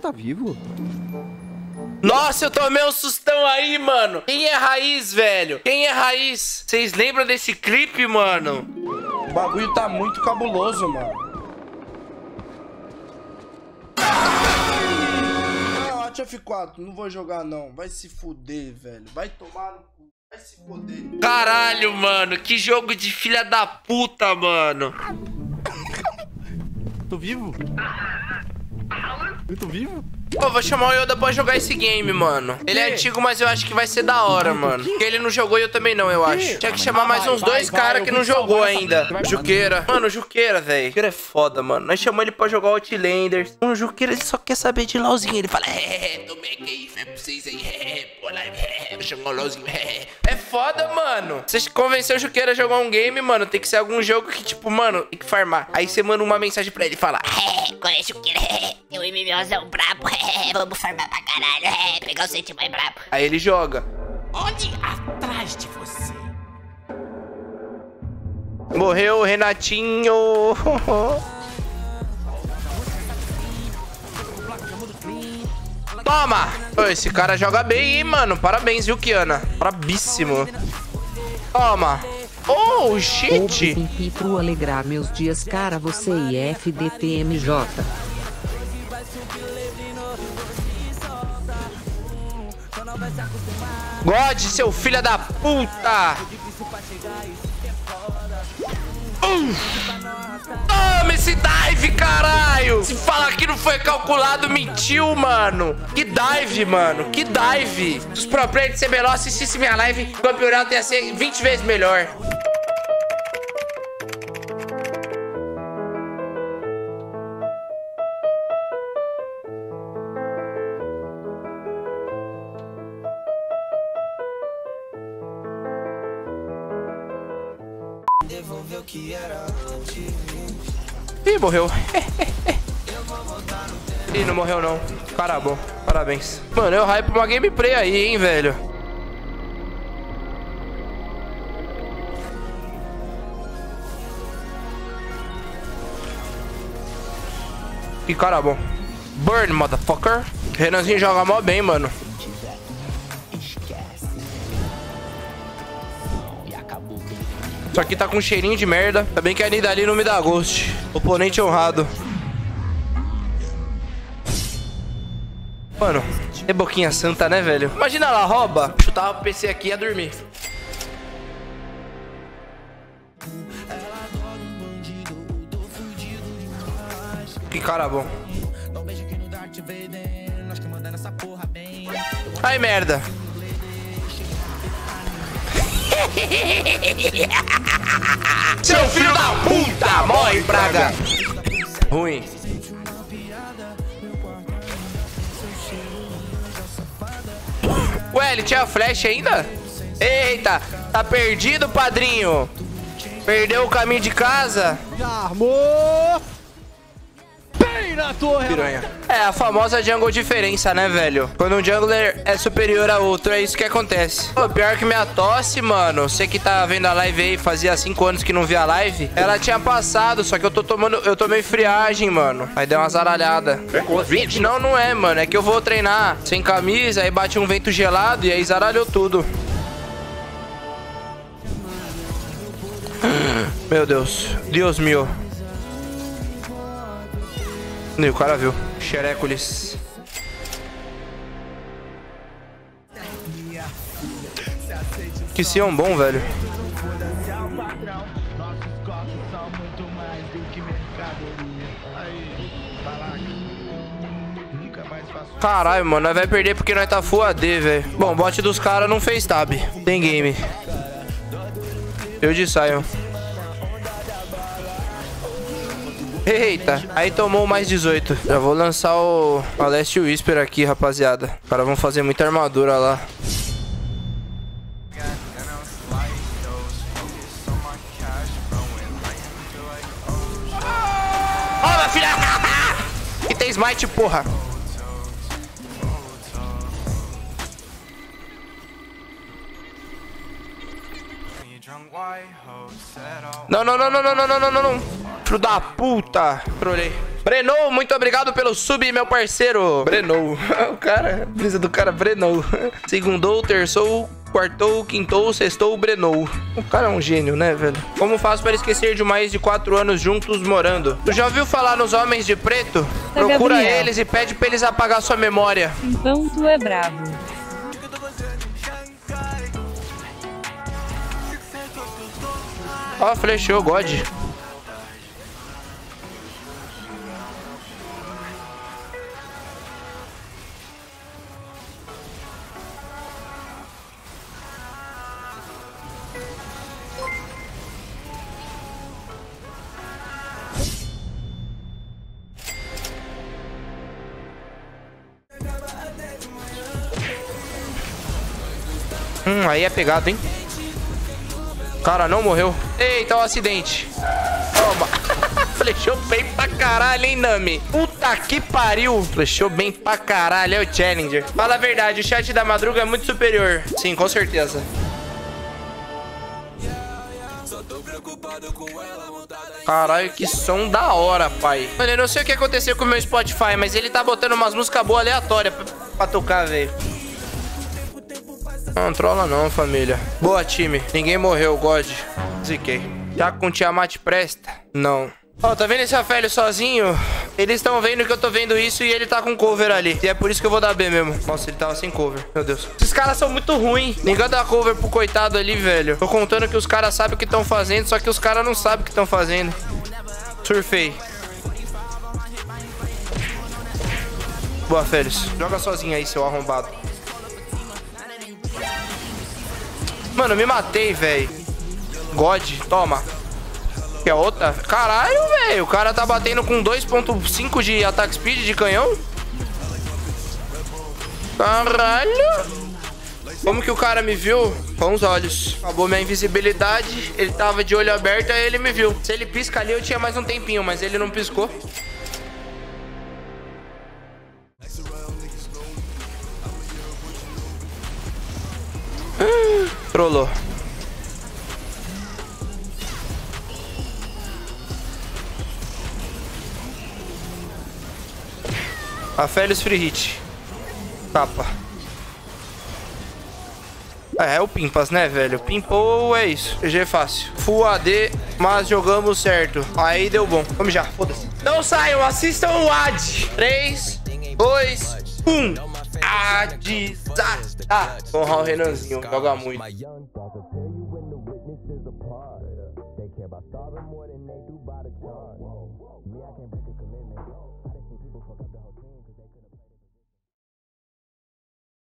tá vivo? Nossa, eu tomei um sustão aí, mano. Quem é Raiz, velho? Quem é Raiz? Vocês lembram desse clipe, mano? O bagulho tá muito cabuloso, mano. Ah, F4, não vou jogar não. Vai se fuder, velho. Vai tomar no cu. Vai se fuder. Caralho, mano. Que jogo de filha da puta, mano. Tô vivo? Eu tô vivo? Pô, vou chamar o Yoda pra jogar esse game, mano. Ele é antigo, mas eu acho que vai ser da hora, mano. Porque ele não jogou e eu também não, eu acho. Tinha que chamar mais uns dois caras que não jogou ainda. Juqueira. Mano, o Juqueira, velho. Juqueira é foda, mano. Nós chamamos ele pra jogar Outlanders. O Juqueira, ele só quer saber de LOLzinho. Ele fala, tomei aqui, fé pra vocês aí, pô, lá, chamou o LOLzinho, É foda, mano. Você convenceu o Juqueira a jogar um game, mano, tem que ser algum jogo que, tipo, mano, tem que farmar. Aí você manda uma mensagem pra ele e fala, conhece o Juqueira, é o MMOzão brabo, vamos farmar pra caralho, pegar o sete mais brabo. Aí ele joga. Olhe atrás de você. Morreu o Renatinho. Toma! Ô, esse cara joga bem, hein, mano. Parabéns, viu, Kiana? Brabíssimo. Toma. Oh, shit. Pro alegrar meus dias, cara, você e FDTMJ. God, seu filho da puta. Toma esse dive, caralho! Se falar que não foi calculado, mentiu, mano. Que dive, mano. Que dive. Se os pro players de CBLOL assistissem minha live, o campeonato ia ser 20 vezes melhor. Ih, morreu. Ih, não morreu não. Cara bom, parabéns. Mano, eu hype uma gameplay aí, hein, velho. Que cara bom. Burn, motherfucker. Renanzinho joga mó bem, mano. Isso aqui tá com cheirinho de merda. Ainda bem que a Nidali não me dá ghost. Oponente honrado. Mano, é boquinha santa, né, velho? Imagina ela rouba. Chutava o PC aqui e ia dormir. Que cara bom. Ai, merda. Seu filho da puta, morre, praga. Ruim. Ué, ele tinha flash ainda? Eita, tá perdido, padrinho. Perdeu o caminho de casa. Armou! Bem na torre! Piranha. É a famosa jungle diferença, né, velho? Quando um jungler é superior a outro, é isso que acontece. Pô, pior que minha tosse, mano. Você que tá vendo a live aí, fazia 5 anos que não via a live. Ela tinha passado, só que eu tomei friagem, mano. Aí deu uma zaralhada. Não, não é, mano. É que eu vou treinar sem camisa, aí bate um vento gelado e aí zaralhou tudo. Meu Deus. Deus meu. E o cara viu. Xeréculis. Que Sion bom, velho. Caralho, mano. Nós vai perder porque nós tá full AD, velho. Bom, o bot dos caras não fez tab. Tem game. Eu de Sion. Eita, aí tomou mais 18. Já vou lançar o Last Whisper aqui, rapaziada. Os caras vão fazer muita armadura lá. Ó, minha filha! E tem smite, porra. Não, não, não, não, não, não, não, não, não. Filho da puta. Trolei. Brenou, muito obrigado pelo sub, meu parceiro. Brenou. O cara, brisa do cara, brenou. Segundou, terçou, quartou, quintou, sextou, brenou. O cara é um gênio, né, velho? Como faço para esquecer de mais de 4 anos juntos morando? Tu já ouviu falar nos homens de preto? Procura Gabriel. eles e pede pra eles apagar sua memória. Então tu é bravo. Ó, flechou, God. Aí é pegado, hein? Cara, não morreu. Eita, o acidente. Toma. Flechou bem pra caralho, hein, Nami? Puta que pariu. Flechou bem pra caralho, é o Challenger. Fala a verdade, o chat da Madruga é muito superior. Sim, com certeza. Caralho, que som da hora, pai. Mano, eu não sei o que aconteceu com o meu Spotify, mas ele tá botando umas músicas boas aleatórias pra tocar, velho. Não trola não, família. Boa, time. Ninguém morreu, God. Ziquei. Já com Tiamat presta? Não. Ó, tá vendo esse Rafael sozinho? Eles estão vendo que eu tô vendo isso e ele tá com cover ali. E é por isso que eu vou dar B mesmo. Nossa, ele tava sem cover. Meu Deus. Esses caras são muito ruins. Ninguém dá cover pro coitado ali, velho. Tô contando que os caras sabem o que estão fazendo, só que os caras não sabem o que estão fazendo. Surfei. Boa, Félix. Joga sozinho aí, seu arrombado. Mano, eu me matei, velho. God, toma. Quer outra? Caralho, velho. O cara tá batendo com 2.5 de ataque speed de canhão. Caralho. Como que o cara me viu? Com os olhos. Acabou minha invisibilidade. Ele tava de olho aberto, aí ele me viu. Se ele pisca ali, eu tinha mais um tempinho, mas ele não piscou. Trollou. A Félix free hit. Capa. É o Pimpas, né, velho? Pimpou, é isso. GG é fácil. Full AD, mas jogamos certo. Aí deu bom. Vamos já, foda-se. Não saiam, assistam o AD. 3, 2, 1. AD. Honrar o Renanzinho. Joga muito. They care about starving more than they do by the jar. Me, I can't